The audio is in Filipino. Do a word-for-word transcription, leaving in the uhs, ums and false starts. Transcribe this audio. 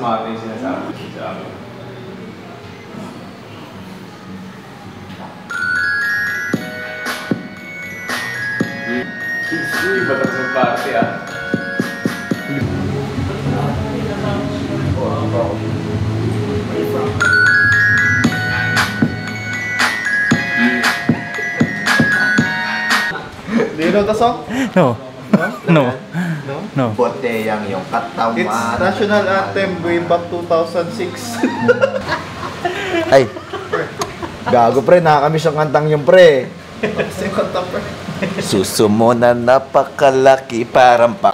sumama yung sinasabi sa akin. Uy, batas ng party ah. Do you know the song? No. No? No. No? No. Bote yang yung katawan. It's national anthem way back two thousand six. Ay. Gago pre, nakakamiss ang kantang yung pre. Kasi kanta pre. Suso mo na napakalaki parang pa